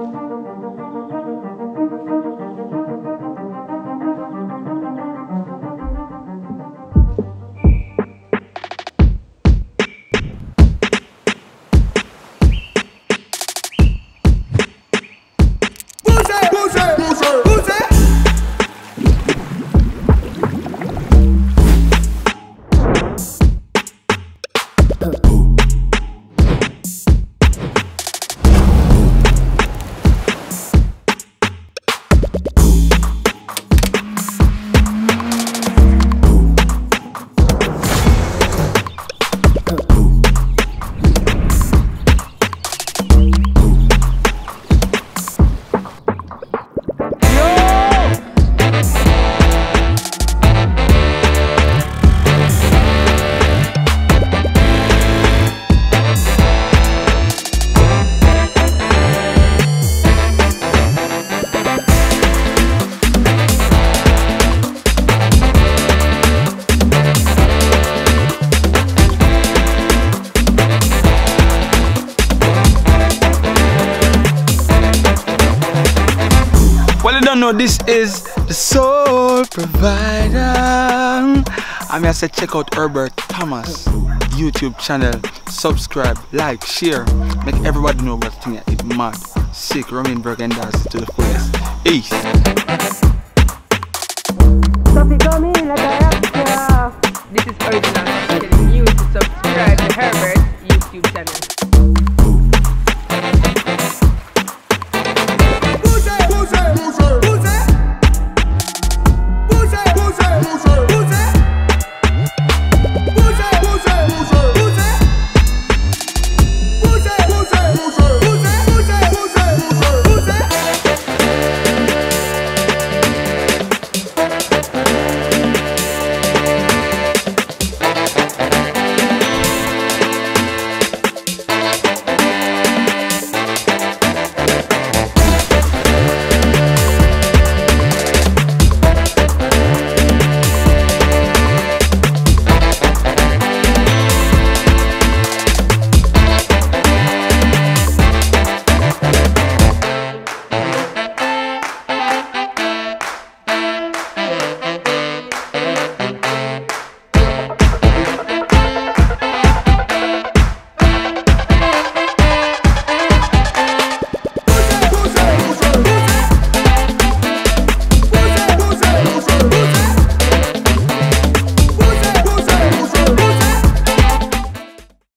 Well, you don't know, this is the Soul Provider. I'm here to check out Herbert Thomas YouTube channel. Subscribe, like, share, make everybody know what thing is mad. Sick, Romain Bergendas to the fullest. Peace.